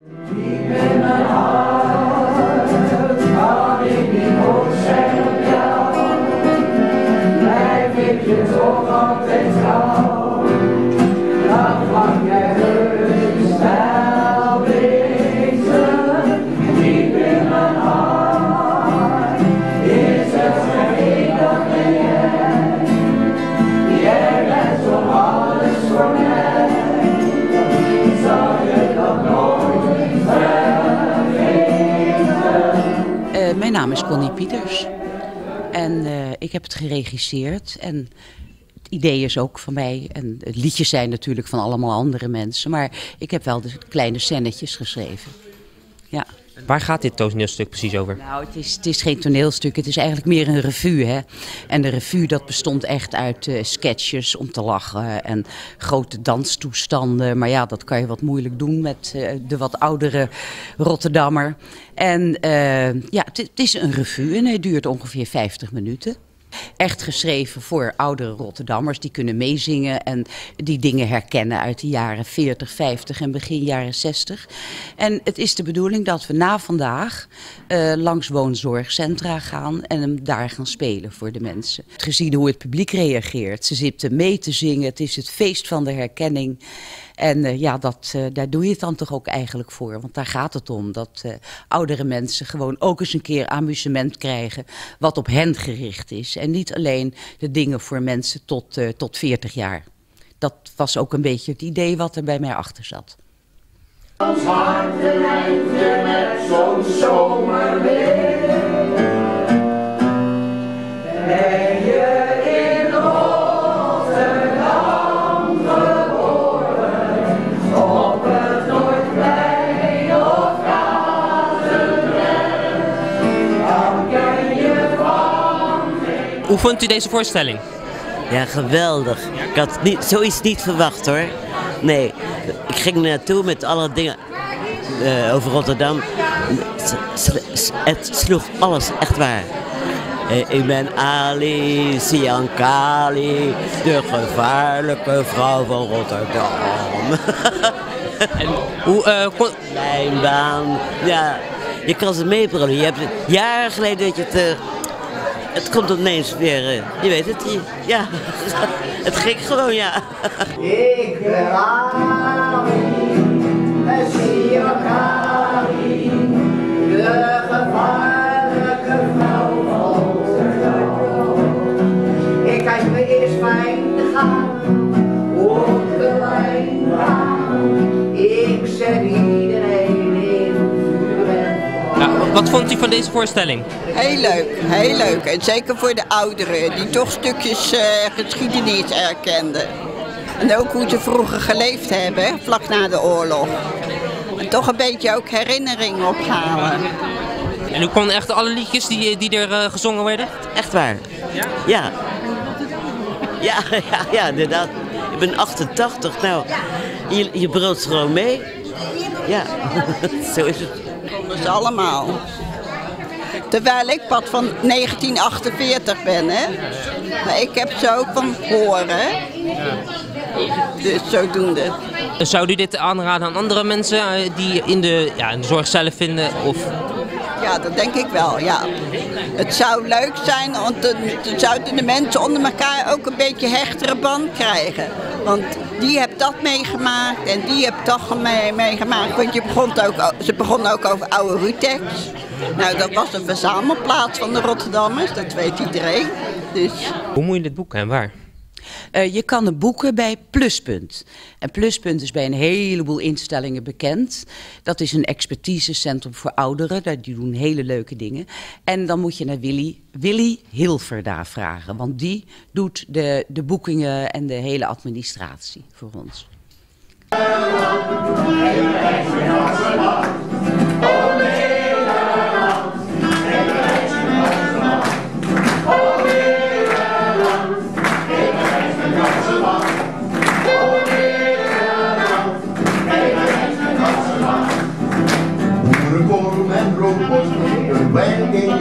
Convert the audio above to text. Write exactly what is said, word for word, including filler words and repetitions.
Mijn naam is Connie Pieters en uh, ik heb het geregisseerd en het idee is ook van mij en het liedjes zijn natuurlijk van allemaal andere mensen, maar ik heb wel de kleine scènetjes geschreven. Ja. Waar gaat dit toneelstuk precies over? Nou, het is, het is geen toneelstuk, het is eigenlijk meer een revue, hè. En de revue dat bestond echt uit uh, sketches om te lachen en grote danstoestanden. Maar ja, dat kan je wat moeilijk doen met uh, de wat oudere Rotterdammer. En uh, ja, het, het is een revue en hij duurt ongeveer vijftig minuten. Echt geschreven voor oudere Rotterdammers die kunnen meezingen en die dingen herkennen uit de jaren veertig, vijftig en begin jaren zestig. En het is de bedoeling dat we na vandaag uh, langs woonzorgcentra gaan en hem daar gaan spelen voor de mensen. Gezien hoe het publiek reageert, ze zitten mee te zingen, het is het feest van de herkenning. En uh, ja, dat, uh, daar doe je het dan toch ook eigenlijk voor. Want daar gaat het om. Dat uh, oudere mensen gewoon ook eens een keer amusement krijgen wat op hen gericht is. En niet alleen de dingen voor mensen tot, uh, tot veertig jaar. Dat was ook een beetje het idee wat er bij mij achter zat. Ons hart rijdt met zo'n zomerweer. Ben je in Rotterdam geboren? Op het Noordplein of Kazenberg? Dan ken je van... Hoe vond u deze voorstelling? Ja, geweldig. Ik had niet, zoiets niet verwacht hoor. Nee, ik ging er naartoe met alle dingen uh, over Rotterdam. Het sloeg alles, echt waar. Uh, ik ben Ali Siankali, de gevaarlijke vrouw van Rotterdam. En hoe uh, kon... Lijnbaan, ja, je kan ze meebrullen. Je hebt het jaren geleden dat je het... Uh, Het komt ineens weer, uh, je weet het, ja, het ging gewoon, ja. Ik ben Ali, een Siankali, de gevaarlijke vrouw van Rotterdam. Ik kijk me eerst fijn te gaan op de lijnbaan. Ik zet iedereen in vuur en vlam. Nou, wat vond u van deze voorstelling? Heel leuk, heel leuk. En zeker voor de ouderen die toch stukjes uh, geschiedenis herkenden. En ook hoe ze vroeger geleefd hebben, vlak na de oorlog. En toch een beetje ook herinneringen ophalen. En u kon echt alle liedjes die, die er uh, gezongen werden? Echt waar? Ja? Ja. Ja, ja, ja, inderdaad. Ik ben achtentachtig, nou, je, je brult gewoon mee. Ja, zo is het. Konden ze allemaal. Terwijl ik pas van negentien achtenveertig ben, hè. Maar ik heb ze ook van horen. Dus zodoende. Zou u dit aanraden aan andere mensen uh, die in de, ja, in de zorg zelf vinden? Of... Ja, dat denk ik wel, ja. Het zou leuk zijn, want dan zouden de mensen onder elkaar ook een beetje hechtere band krijgen. Want die hebt dat meegemaakt en die hebt dat mee, meegemaakt. Want je begon ook, ze begonnen ook over oude Rutex. Nou, dat was een verzamelplaats van de Rotterdammers, dat weet iedereen. Dus... Hoe moet je dit boeken en waar? Uh, je kan het boeken bij Pluspunt. En Pluspunt is bij een heleboel instellingen bekend. Dat is een expertisecentrum voor ouderen. Die doen hele leuke dingen. En dan moet je naar Willy, Willy Hilverda vragen. Want die doet de, de boekingen en de hele administratie voor ons. Boerenkool en broodworst, een wijngeest